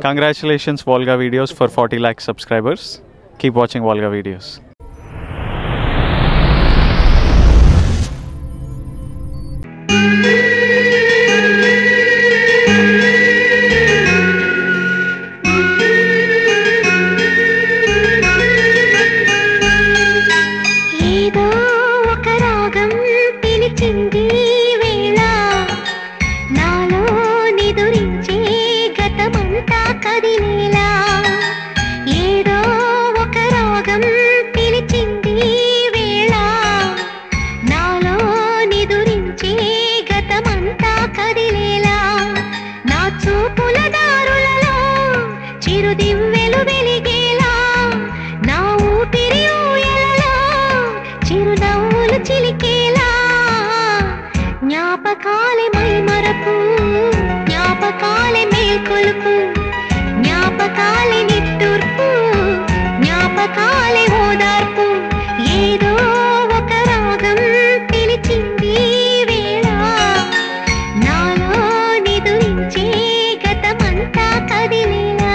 Congratulations Volga Videos for 40 lakh subscribers. Keep watching Volga Videos. జ్ఞాపకాలే మైమరపు జ్ఞాపకాలే మేల్కొలుపు జ్ఞాపకాలే నిట్టూర్పు జ్ఞాపకాలే ఓదార్పు ఏదో ఒక రాగం పిలిచింది వేళ నాలో నిదురించే గతమంతా కదిలేలా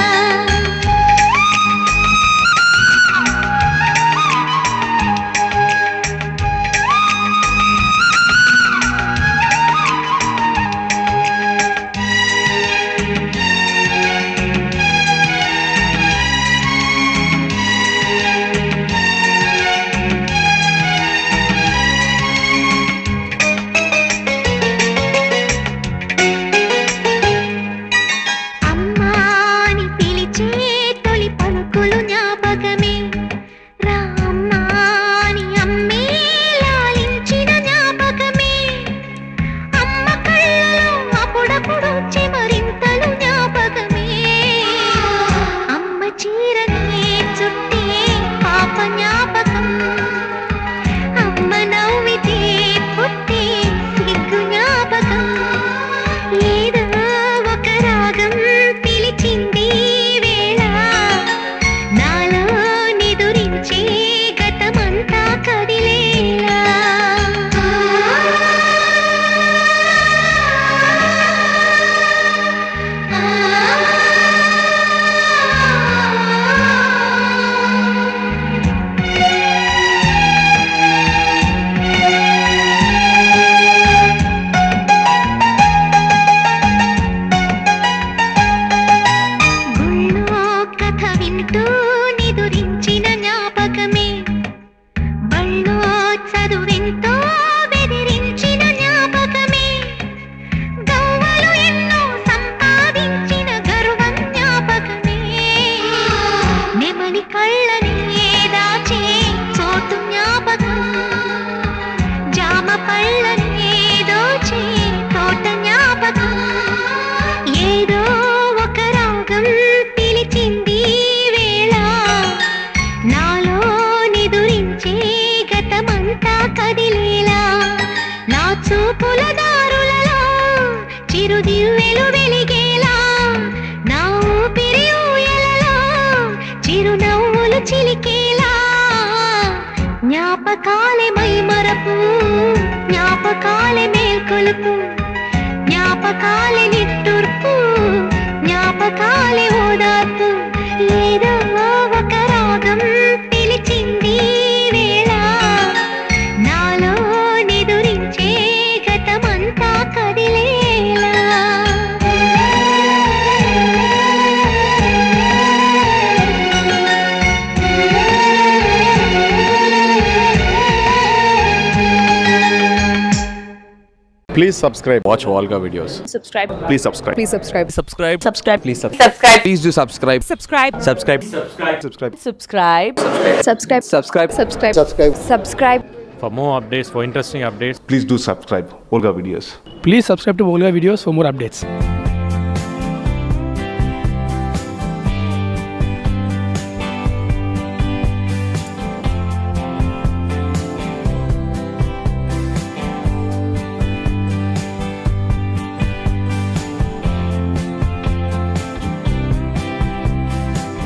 జ్ఞాపకాలే మైమరపు జ్ఞాపకాలే మేల్కొలుపు జ్ఞాపకాలే నిట్టూర్పు జ్ఞాపకాలే ఓదార్పు ఏదో ఒక రాగం పిలిచింది వేళ నాలో నిదురించే గతమంతా కదిలేలా Please subscribe. Watch Volga Videos. Subscribe. Please subscribe. Please subscribe. Subscribe. Subscribe. Please subscribe. Please do subscribe. Subscribe. Subscribe. Subscribe. Subscribe. Subscribe. Subscribe. Subscribe. Subscribe. Subscribe. Subscribe. For more updates, for interesting updates, Please do subscribe. Volga Videos. Please subscribe to Volga Videos for more updates.